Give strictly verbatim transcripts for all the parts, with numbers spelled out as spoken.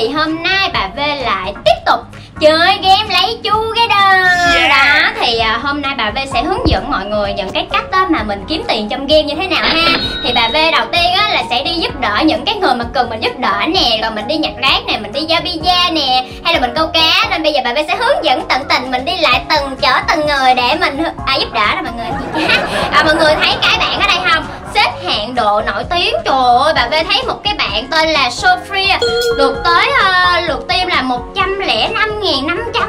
thì hôm nay bà V lại tiếp tục chơi game lấy chú cái đờ. Yeah. Đó thì à, hôm nay bà V sẽ hướng dẫn mọi người những cái cách đó mà mình kiếm tiền trong game như thế nào ha. Thì bà V đầu tiên á, là sẽ đi giúp đỡ những cái người mà cần mình giúp đỡ nè, rồi mình đi nhặt rác nè, mình đi giao pizza nè, hay là mình câu cá. Nên bây giờ bà V sẽ hướng dẫn tận tình mình đi lại từng chở từng người để mình à, giúp đỡ đó mọi người. À, mọi người thấy cái bạn ở đây không? Xếp hạng độ nổi tiếng. Trời ơi, bà V thấy một cái bạn tên là Sophia được tới uh, lượt tim là một trăm lẻ năm nghìn năm trăm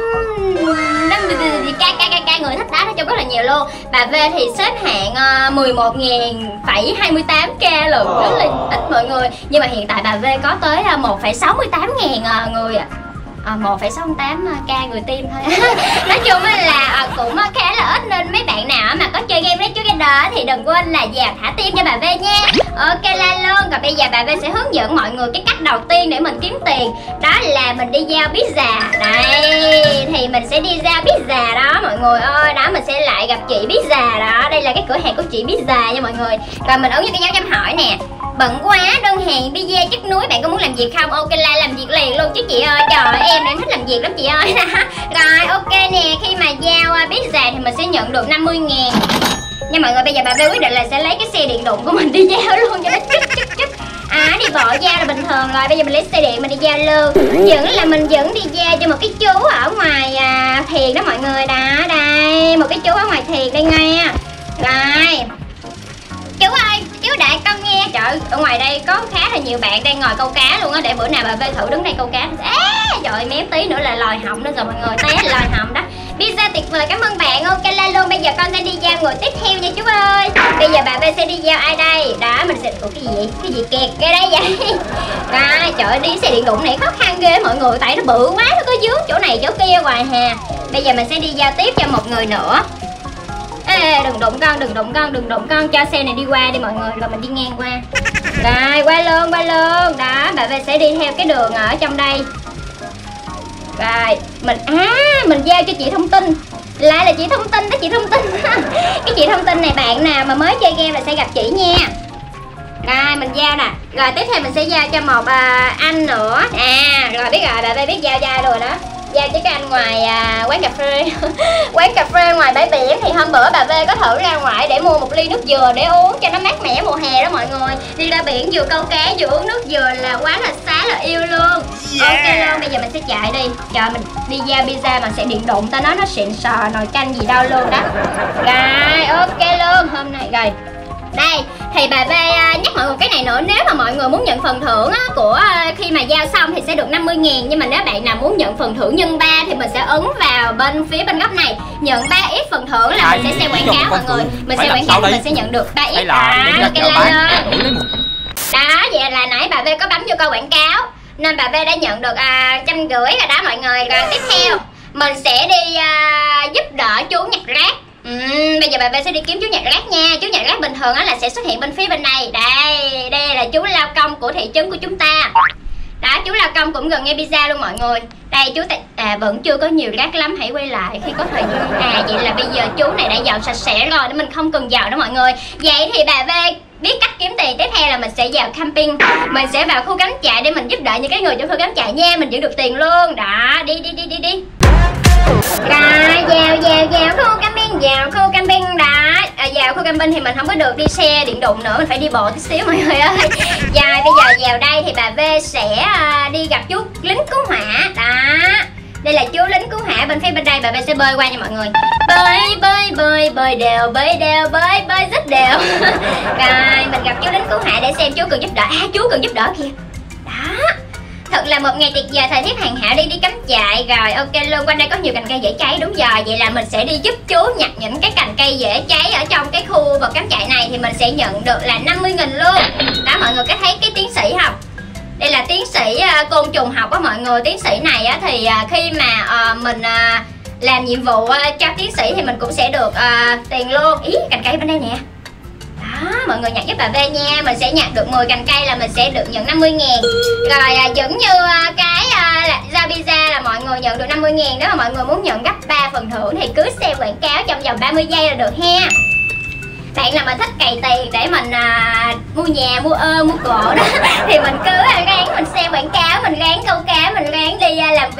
k k k người thích đá, nói chung rất là nhiều luôn. Bà V thì xếp hạng uh, mười một nghìn phẩy hai mươi tám k lượt, rất là ít mọi người. Nhưng mà hiện tại bà V có tới uh, một phẩy sáu mươi tám ngàn uh, người ạ. À, một phẩy sáu mươi tám k người tim thôi. Nói chung là à, cũng khá là ít, nên mấy bạn nào mà có chơi game lấy chú cái đó thì đừng quên là vào thả tim cho bà V nha. Ok la luôn. Còn bây giờ bà V sẽ hướng dẫn mọi người cái cách đầu tiên để mình kiếm tiền, đó là mình đi giao pizza. Đây thì mình sẽ đi giao pizza đó mọi người ơi. Đó mình sẽ lại gặp chị pizza đó. Đây là cái cửa hàng của chị pizza nha mọi người. Rồi mình ấn vào cái dấu chấm hỏi nè. Bận quá, đơn hàng pizza chất núi, bạn có muốn làm việc không? Ok la làm việc liền luôn chứ chị ơi. Trời ơi, em đang thích làm việc lắm chị ơi. Rồi ok nè, khi mà giao pizza thì mình sẽ nhận được năm mươi ngàn. Nhưng mọi người bây giờ bà V quyết định là sẽ lấy cái xe điện đụng của mình đi giao luôn cho nó chút chút chút. À đi bộ giao là bình thường rồi, bây giờ mình lấy xe điện mình đi giao luôn. Vẫn là mình vẫn đi giao cho một cái chú ở ngoài à, thiền đó mọi người. Đó đây, một cái chú ở ngoài thiền đây nghe. Rồi chú ơi, chú đại con nghe. Trời ơi, ở ngoài đây có khá là nhiều bạn đang ngồi câu cá luôn á. Để bữa nào bà V thử đứng đây câu cá. À, trời méo tí nữa là lòi họng nữa rồi mọi người. Té là lòi họng đó. Pizza tuyệt vời, cảm ơn bạn. Ok la luôn. Bây giờ con sẽ đi giao người tiếp theo nha chú ơi. Bây giờ bà V sẽ đi giao ai đây? Đó mình sẽ... Ủa cái gì vậy? Cái gì kẹt cái đây vậy? Rồi trời ơi, đi xe điện đụng này khó khăn ghê mọi người. Tại nó bự quá, nó có dướng chỗ này chỗ kia hoài hà. Bây giờ mình sẽ đi giao tiếp cho một người nữa. Ê, đừng đụng con, đừng đụng con, đừng đụng con, cho xe này đi qua đi mọi người, rồi mình đi ngang qua. Rồi, qua luôn, qua luôn. Đó, bà V sẽ đi theo cái đường ở trong đây. Rồi, mình, à, mình giao cho chị thông tin. Lại là chị thông tin đó, chị thông tin. Cái chị thông tin này bạn nào mà mới chơi game là sẽ gặp chị nha. Rồi, mình giao nè. Rồi, tiếp theo mình sẽ giao cho một à, anh nữa. À, rồi biết rồi, bà V biết giao cho ai rồi đó. Giao cho cái anh ngoài à, quán cà phê. Quán cà phê ngoài bãi biển. Thì hôm bữa bà V có thử ra ngoài để mua một ly nước dừa để uống cho nó mát mẻ mùa hè đó mọi người. Đi ra biển vừa câu cá vừa uống nước dừa là quá là xá là yêu luôn. Yeah. Ok luôn, bây giờ mình sẽ chạy đi. Chờ mình đi giao pizza mà sẽ điện đụng, ta nói nó xịn sò nồi canh gì đâu luôn đó. Rồi ok luôn. Hôm nay rồi đây thì bà V nhắc mọi người cái này nữa. Nếu mà mọi người muốn nhận phần thưởng á, của khi mà giao xong thì sẽ được năm mươi ngàn. Nhưng mà nếu bạn nào muốn nhận phần thưởng nhân ba thì mình sẽ ấn vào bên phía bên góc này. Nhận ba x phần thưởng là mình sẽ xem quảng cáo mọi người. Mình xem quảng cáo thì mình sẽ nhận được ba x. À, ok lên. Đó, vậy là nãy bà V có bấm vô coi quảng cáo nên bà V đã nhận được à, trăm rưỡi rồi đó mọi người. Rồi tiếp theo mình sẽ đi à, giúp đỡ chú nhặt rác. Uhm, bây giờ bà V sẽ đi kiếm chú nhặt rác nha. Chú nhặt rác bình thường á là sẽ xuất hiện bên phía bên này. Đây, đây là chú lao công của thị trấn của chúng ta. Đó, chú lao công cũng gần ngay pizza luôn mọi người. Đây chú ta... À vẫn chưa có nhiều rác lắm, hãy quay lại khi có thời gian. À vậy là bây giờ chú này đã dọn sạch sẽ rồi nên mình không cần dọn đó mọi người. Vậy thì bà V biết cách kiếm tiền. Tiếp theo là mình sẽ vào camping. Mình sẽ vào khu cắm trại để mình giúp đỡ những cái người trong khu cắm trại nha. Mình giữ được tiền luôn. Đó, đi đi đi đi đi. Rồi, vào vào vào khu camping, vào khu camping đó. À, vào khu camping thì mình không có được đi xe điện đụng nữa, mình phải đi bộ tí xíu mọi người ơi. Rồi bây giờ vào đây thì bà V sẽ uh, đi gặp chú lính cứu hỏa. Đó, đây là chú lính cứu hỏa bên phía bên đây. Bà V sẽ bơi qua nha mọi người. Bơi bơi bơi bơi đều bơi đều bơi bơi rất đều. Rồi mình gặp chú lính cứu hỏa để xem chú cần giúp đỡ. À chú cần giúp đỡ kìa. Đó, thật là một ngày tuyệt vời, thời tiết hoàn hảo đi đi cắm trại. Rồi ok luôn, quanh đây có nhiều cành cây dễ cháy đúng rồi. Vậy là mình sẽ đi giúp chú nhặt những cái cành cây dễ cháy ở trong cái khu vực cắm trại này. Thì mình sẽ nhận được là năm mươi nghìn luôn. Đó mọi người có thấy cái tiến sĩ không? Đây là tiến sĩ uh, côn trùng học á mọi người. Tiến sĩ này á, thì uh, khi mà uh, mình uh, làm nhiệm vụ uh, cho tiến sĩ thì mình cũng sẽ được uh, tiền luôn. Ý cành cây bên đây nè. Đó, mọi người nhặt giúp bà V nha. Mình sẽ nhặt được mười cành cây là mình sẽ được nhận năm mươi ngàn. Rồi à, giống như à, cái à, ra pizza là mọi người nhận được năm mươi ngàn. Nếu mà mọi người muốn nhận gấp ba phần thưởng thì cứ xem quảng cáo trong vòng ba mươi giây là được ha. Bạn nào mà thích cày tiền để mình à, mua nhà, mua ơ, mua cổ đó thì mình cứ à, ráng mình xem quảng cáo, mình ráng câu cá,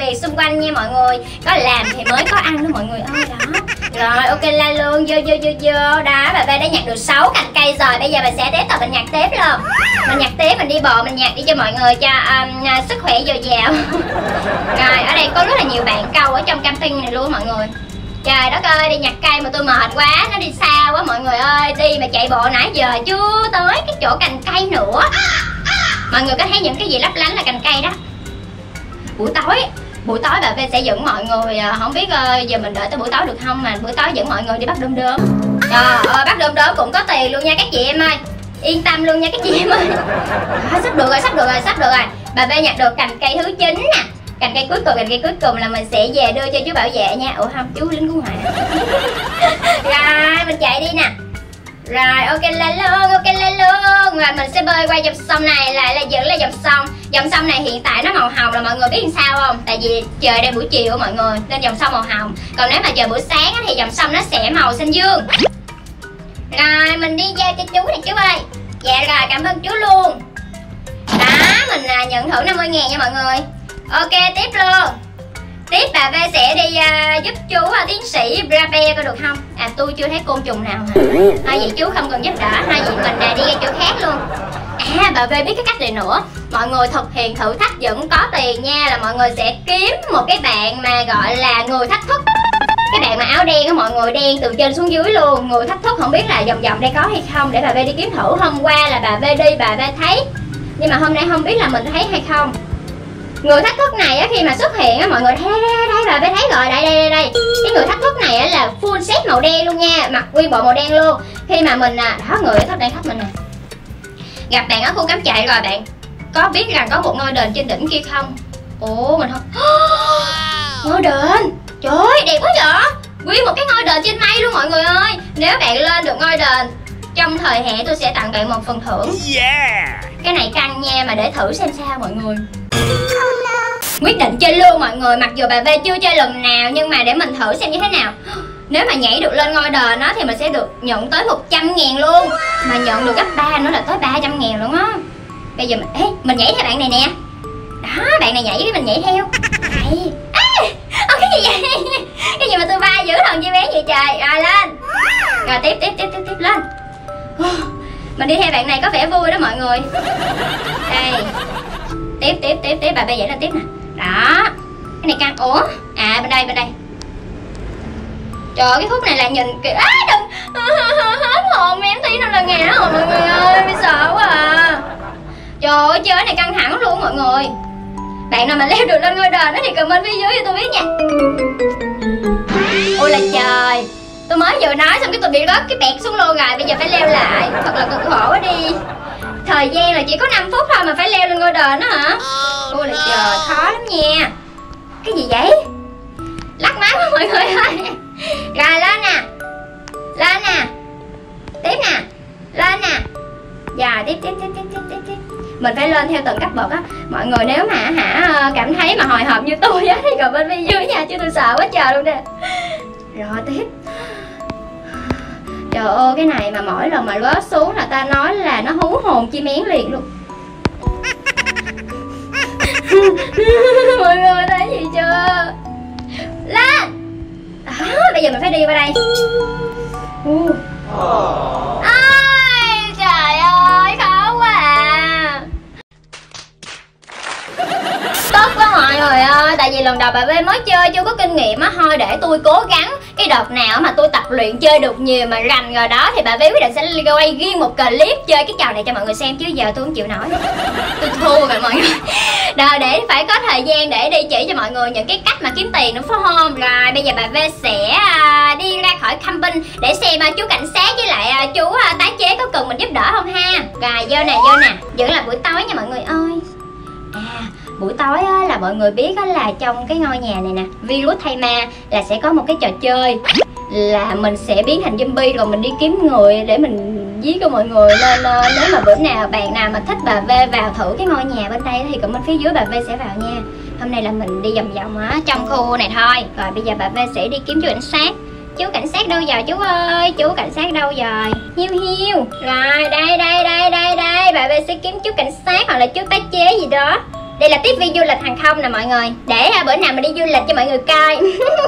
việc xung quanh nha mọi người. Có làm thì mới có ăn đó mọi người ơi. Đó. Rồi ok lên luôn, vô vô vô vô. Đó, bà V đã nhặt được sáu cành cây rồi. Bây giờ mình sẽ tiếp tục mình nhặt tiếp luôn. Mình nhặt tiếp, mình đi bộ mình nhặt đi cho mọi người cho um, sức khỏe dồi dào. Rồi ở đây có rất là nhiều bạn câu ở trong camping này luôn mọi người. Trời đất ơi, đi nhặt cây mà tôi mệt quá, nó đi xa quá mọi người ơi. Đi mà chạy bộ nãy giờ chưa tới cái chỗ cành cây nữa. Mọi người có thấy những cái gì lấp lánh là cành cây đó. Buổi tối Buổi tối bà V sẽ dẫn mọi người, không biết uh, giờ mình đợi tới buổi tối được không, mà buổi tối dẫn mọi người đi bắt đom đóm. Trời ơi, bắt đom đóm cũng có tiền luôn nha các chị em ơi. Yên tâm luôn nha các chị em ơi. À, sắp được rồi, sắp được rồi, sắp được rồi. Bà V nhặt được cành cây thứ chín nè. Cành cây cuối cùng, cành cây cuối cùng là mình sẽ về đưa cho chú bảo vệ nha. Ủa không, chú lính cứu hỏa. Rồi, mình chạy đi nè. Rồi, ok lên luôn, ok lên luôn. Và mình sẽ bơi qua dòng sông này, lại là vẫn là dòng sông. Dòng sông này hiện tại nó màu hồng là mọi người biết làm sao không? Tại vì trời đây buổi chiều mọi người, nên dòng sông màu hồng. Còn nếu mà trời buổi sáng thì dòng sông nó sẽ màu xanh dương. Rồi, mình đi giao cho chú này chú ơi. Dạ rồi, cảm ơn chú luôn. Đó, mình nhận thưởng năm mươi ngàn nha mọi người. Ok, tiếp luôn. Tiếp bà V sẽ đi uh, giúp chú uh, tiến sĩ Brabe coi được không? À tôi chưa thấy côn trùng nào hả? Hai vị chú không cần giúp đỡ, hai vị mình uh, đi ra chỗ khác luôn. À bà V biết cái cách này nữa. Mọi người thực hiện thử thách vẫn có tiền nha. Là mọi người sẽ kiếm một cái bạn mà gọi là người thách thức. Cái bạn mà áo đen á mọi người, đen từ trên xuống dưới luôn. Người thách thức không biết là vòng vòng đây có hay không, để bà V đi kiếm thử. Hôm qua là bà V đi, bà V thấy. Nhưng mà hôm nay không biết là mình thấy hay không. Người thách thức này á, khi mà xuất hiện á mọi người thấy đây, bà mới thấy rồi, đây đây đây đây. Cái người thách thức này á là full set màu đen luôn nha, mặc nguyên bộ màu đen luôn. Khi mà mình à, đó người thách đây thách mình nè. Gặp bạn ở khu cắm trại rồi, bạn có biết rằng có một ngôi đền trên đỉnh kia không? Ủa mình không. Ngôi đền, trời ơi đẹp quá vậy. Nguyên một cái ngôi đền trên mây luôn mọi người ơi. Nếu bạn lên được ngôi đền trong thời hạn tôi sẽ tặng bạn một phần thưởng. Yeah. Cái này căng nha, mà để thử xem sao mọi người. Quyết định chơi luôn mọi người. Mặc dù bà V chưa chơi lần nào, nhưng mà để mình thử xem như thế nào. Nếu mà nhảy được lên ngôi đền đó thì mình sẽ được nhận tới một trăm ngàn luôn. Mà nhận được gấp ba nữa là tới ba trăm ngàn luôn á. Bây giờ mình, ê, mình nhảy theo bạn này nè. Đó, bạn này nhảy cái mình nhảy theo. Này. Ê, ô, cái gì vậy? Cái gì mà tôi bay dữ thần chi bé vậy trời. Rồi lên. Rồi tiếp tiếp tiếp tiếp tiếp lên. Mình đi theo bạn này có vẻ vui đó mọi người. Đây. Tiếp tiếp tiếp tiếp bà B nhảy lên tiếp nè. Đó. Cái này căng. Ủa? À bên đây bên đây. Trời ơi, cái khúc này là nhìn kìa. Á đừng. Hết hồn em tí nữa là ngã rồi mọi người ơi, bị sợ quá à. Trời ơi, chơi này căng thẳng luôn mọi người. Bạn nào mà leo được lên ngôi đền đó thì comment phía dưới cho tôi biết nha. Ôi là trời. Tôi mới vừa nói xong cái tôi bị rớt cái bẹt xuống luôn rồi. Bây giờ phải leo lại. Thật là cực khổ quá đi. Thời gian là chỉ có năm phút thôi mà phải leo lên ngôi đền đó hả? Ôi là trời, khó lắm nha. Cái gì vậy? Lắc máy quá mọi người ơi. Rồi lên nè. Lên nè. Tiếp nè. Lên nè. Dạ tiếp tiếp tiếp tiếp tiếp tiếp tiếp. Mình phải lên theo từng cấp bậc á. Mọi người nếu mà hả cảm thấy mà hồi hộp như tôi á thì comment bên dưới nha, chứ tôi sợ quá trời luôn nè. Rồi tiếp. Trời ơi, cái này mà mỗi lần mà rớt xuống là ta nói là nó hú hồn chim én liền luôn. Mọi người thấy gì chưa? Lên. Đó, bây giờ mình phải đi qua đây. uh. Ôi, trời ơi, khó quá à. Tốt quá mọi người ơi. Tại vì lần đầu bà V mới chơi chưa có kinh nghiệm á. Thôi để tôi cố gắng. Cái đợt nào mà tôi tập luyện chơi được nhiều mà rành rồi đó thì bà V quyết định sẽ quay riêng một clip chơi cái trò này cho mọi người xem. Chứ giờ tôi không chịu nổi. Tôi thua rồi mọi người. Rồi để phải có thời gian để đi chỉ cho mọi người những cái cách mà kiếm tiền nữa phải không? Rồi bây giờ bà V sẽ đi ra khỏi camping để xem chú cảnh sát với lại chú tái chế có cần mình giúp đỡ không ha. Rồi vô nè vô nè. Vẫn là buổi tối nha mọi người ơi. À buổi tối á, là mọi người biết á, là trong cái ngôi nhà này nè, virus thay ma là sẽ có một cái trò chơi là mình sẽ biến thành zombie rồi mình đi kiếm người để mình giết cho mọi người. Nên uh, nếu mà bữa nào bạn nào mà thích bà V vào thử cái ngôi nhà bên đây thì comment phía dưới bà V sẽ vào nha. Hôm nay là mình đi vòng vòng á trong khu này thôi. Rồi bây giờ bà V sẽ đi kiếm chú cảnh sát. Chú cảnh sát đâu rồi chú ơi? Chú cảnh sát đâu rồi? Hiu hiu. Rồi đây đây đây đây đây. Bà V sẽ kiếm chú cảnh sát hoặc là chú tái chế gì đó. Đây là tiếp viên du lịch hàng không nè mọi người, để bữa nào mình đi du lịch cho mọi người coi.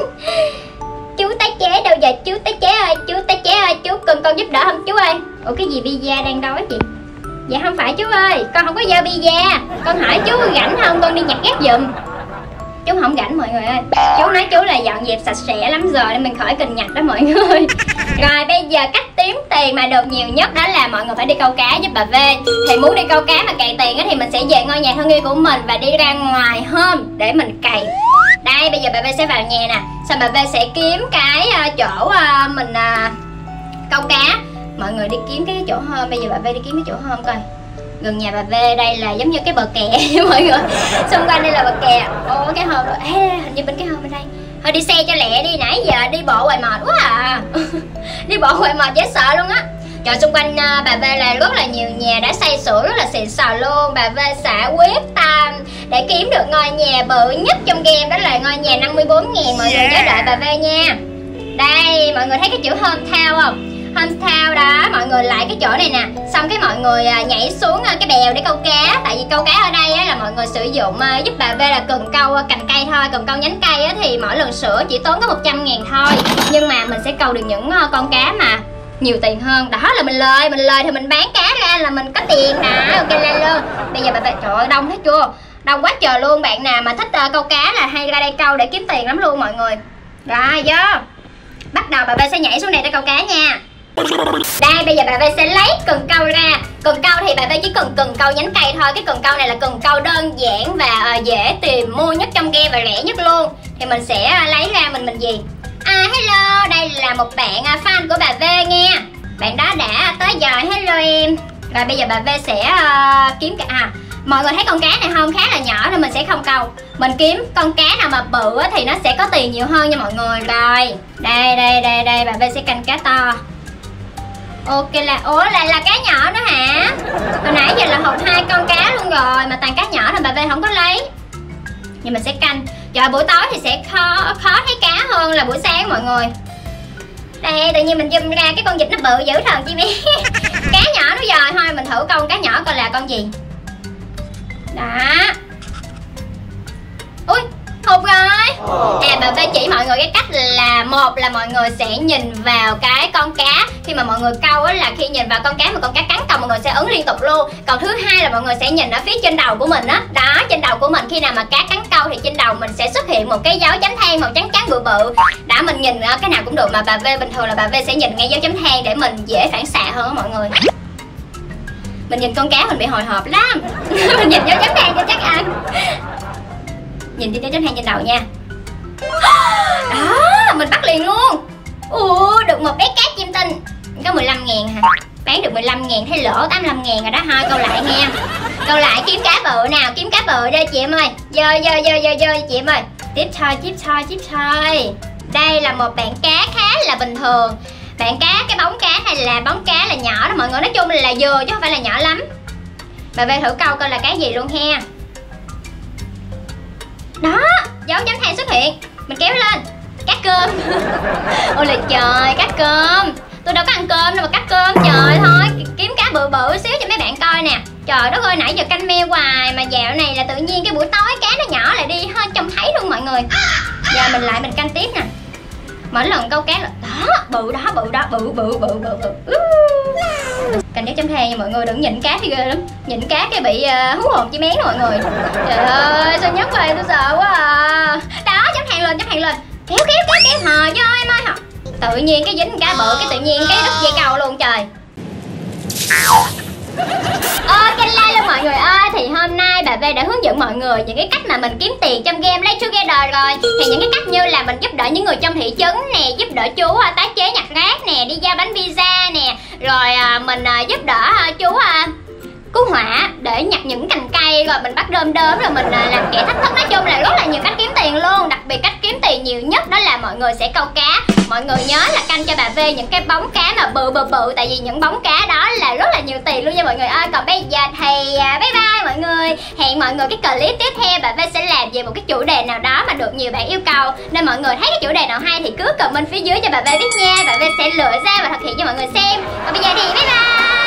Chú tái chế đâu giờ, chú tái chế ơi, chú tái chế ơi, chú cần con giúp đỡ không chú ơi? Ủa cái gì pizza đang đói chị? Dạ không phải chú ơi, con không có giao pizza. Con hỏi chú rảnh không, con đi nhặt rác giùm. Chú không rảnh mọi người ơi. Chú nói chú là dọn dẹp sạch sẽ lắm rồi nên mình khỏi cần nhặt đó mọi người. Rồi bây giờ cách kiếm tiền mà được nhiều nhất đó là mọi người phải đi câu cá giúp bà V. Thì muốn đi câu cá mà cày tiền thì mình sẽ về ngôi nhà thân yêu của mình và đi ra ngoài hôm để mình cày. Đây bây giờ bà V sẽ vào nhà nè, xong bà V sẽ kiếm cái uh, chỗ uh, mình uh, câu cá. Mọi người đi kiếm cái chỗ hôm, bây giờ bà V đi kiếm cái chỗ hôm coi. Gần nhà bà V đây là giống như cái bờ kè mọi người. Xung quanh đây là bờ kè. Ô cái hôm đó, ê, hình như bên cái hôm bên đây. Thôi đi xe cho lẹ đi, nãy giờ đi bộ hoài mệt quá à. Đi bộ hoài mệt dễ sợ luôn á. Trời, xung quanh uh, bà V là rất là nhiều nhà đã xây sửa rất là xịn sò luôn. Bà V xả quyết tâm để kiếm được ngôi nhà bự nhất trong game, đó là ngôi nhà năm mươi bốn ngàn. Mọi người nhớ đợi bà V nha. Đây mọi người thấy cái chữ hometown không? Hometown đó, mọi người lại cái chỗ này nè. Xong cái mọi người nhảy xuống cái bèo để câu cá. Tại vì câu cá ở đây á, là mọi người sử dụng uh, giúp bà V là cần câu cành cây thôi. Cần câu nhánh cây á, thì mỗi lần sửa chỉ tốn có một trăm ngàn thôi. Nhưng mà mình sẽ câu được những uh, con cá mà nhiều tiền hơn. Đó là mình lời, mình lời thì mình bán cá ra là mình có tiền nè. Ok lên luôn. Bây giờ bà V, trời ơi đông thấy chưa? Đông quá trời luôn. Bạn nào mà thích uh, câu cá là hay ra đây câu để kiếm tiền lắm luôn mọi người. Rồi vô. Bắt đầu bà V sẽ nhảy xuống này để câu cá nha. Đây bây giờ bà V sẽ lấy cần câu ra. Cần câu thì bà V chỉ cần cần câu nhánh cây thôi. Cái cần câu này là cần câu đơn giản và uh, dễ tìm mua nhất trong game và rẻ nhất luôn. Thì mình sẽ uh, lấy ra mình mình gì. À hello, đây là một bạn uh, fan của bà V nha. Bạn đó đã tới giờ, hello em. Rồi bây giờ bà V sẽ uh, kiếm cả à, mọi người thấy con cá này không, khá là nhỏ nên mình sẽ không câu. Mình kiếm con cá nào mà bự thì nó sẽ có tiền nhiều hơn nha mọi người. Rồi đây đây đây đây bà V sẽ canh cá to. Ok là, ủa là là cá nhỏ nữa hả? Hồi nãy giờ là hụt hai con cá luôn rồi mà toàn cá nhỏ thì bà V không có lấy. Nhưng mình sẽ canh. Trời, buổi tối thì sẽ khó khó thấy cá hơn là buổi sáng mọi người. Đây tự nhiên mình zoom ra cái con vịt nó bự dữ thần chi bé. Cá nhỏ nó dời thôi, mình thử con cá nhỏ coi là con gì. Đó. Ui hụt rồi. À bà V chỉ mọi người cái cách là một là mọi người sẽ nhìn vào cái con cá. Khi mà mọi người câu á, là khi nhìn vào con cá mà con cá cắn câu mọi người sẽ ấn liên tục luôn. Còn thứ hai là mọi người sẽ nhìn ở phía trên đầu của mình á. Đó. đó trên đầu của mình khi nào mà cá cắn câu thì trên đầu mình sẽ xuất hiện một cái dấu chấm than màu trắng trắng bự bự. Đã mình nhìn cái nào cũng được, mà bà V bình thường là bà V sẽ nhìn ngay dấu chấm than để mình dễ phản xạ hơn á mọi người. Mình nhìn con cá mình bị hồi hộp lắm. Mình nhìn dấu chấm than cho chắc ăn. Nhìn dấu chấm than trên đầu nha. Đó, mình bắt liền luôn. Ủa, được một bé cá chim tinh. Có mười lăm ngàn hả? Bán được mười lăm ngàn, thấy lỗ tám mươi lăm ngàn rồi đó. Thôi câu lại nha. Câu lại kiếm cá bự nào, kiếm cá bự đây chị em ơi. Vô vô vô vô vô chị em ơi. Tiếp thôi, tiếp thôi, tiếp thôi. Đây là một bạn cá khá là bình thường. Bạn cá, cái bóng cá hay là bóng cá là nhỏ đó mọi người. Nói chung là vừa chứ không phải là nhỏ lắm. Bà về thử câu coi là cái gì luôn ha. Đó, dấu chấm than xuất hiện. Mình kéo lên. Cá cơm. Ôi là trời, cá cơm. Tôi đâu có ăn cơm đâu mà cá cơm. Trời thôi, kiếm cá bự bự xíu cho mấy bạn coi nè. Trời đất ơi, nãy giờ canh me hoài mà dạo này là tự nhiên cái buổi tối cá nó nhỏ lại đi hơn trông thấy luôn mọi người. Giờ mình lại mình canh tiếp nè. Mỗi lần câu cá là đó, bự đó, bự đó, bự bự bự bự bự. Canh dấu chấm than nha mọi người, đừng nhịn cá thì ghê lắm. Nhịn cá cái bị uh, hú hồn chim én đó mọi người. Trời ơi, sao nhấc về tôi sợ quá à. Đó, chấm than lên, chấm than lên. Kéo kéo kéo kéo hờ cho em ơi hờ. Tự nhiên cái dính cá bự cái tự nhiên cái đứt dây cầu luôn trời. Ơ kênh like luôn mọi người ơi. Thì hôm nay bà V đã hướng dẫn mọi người những cái cách mà mình kiếm tiền trong game Play Together rồi. Thì những cái cách như là mình giúp đỡ những người trong thị trấn nè, giúp đỡ chú à, tái chế nhặt rác nè, đi giao bánh pizza nè, rồi à, mình à, giúp đỡ à, chú à, cứu hỏa để nhặt những cành cây, rồi mình bắt đom đóm, rồi mình à, làm kẻ thách thức. Nói chung là rất là nhiều cách kiếm tiền luôn. Đặc biệt cách kiếm tiền nhiều nhất đó là mọi người sẽ câu cá. Mọi người nhớ là canh cho bà V những cái bóng cá mà bự bự bự, tại vì những bóng cá đó là rất là nhiều tiền luôn nha mọi người ơi. Còn bây giờ thì à, bye bye mọi người. Hẹn mọi người cái clip tiếp theo bà V sẽ làm về một cái chủ đề nào đó mà được nhiều bạn yêu cầu. Nên mọi người thấy cái chủ đề nào hay thì cứ comment phía dưới cho bà V biết nha. Bà V sẽ lựa ra và thực hiện cho mọi người xem. Còn bây giờ thì bye bye.